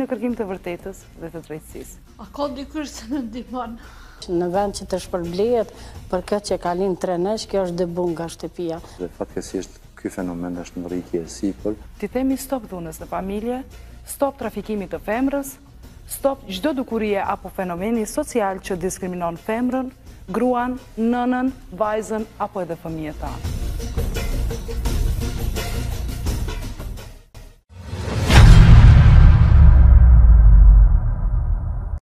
në kërkim të vërtetës dhe të drejtësisë. A ka dikush që në ndihmon? Në vend që të shpërblehet për këtë që ka lind 3 nesh, kjo është debun nga shtëpia. Dhe fatkeqësisht ky fenomen është në rritje e sipër. Ti themi stop dhunës në familje, stop trafikimit të femrës, stop çdo dukurie apo fenomeni social që diskriminon femrën, gruan, nënën, vajzën apo edhe fëmijët tanë.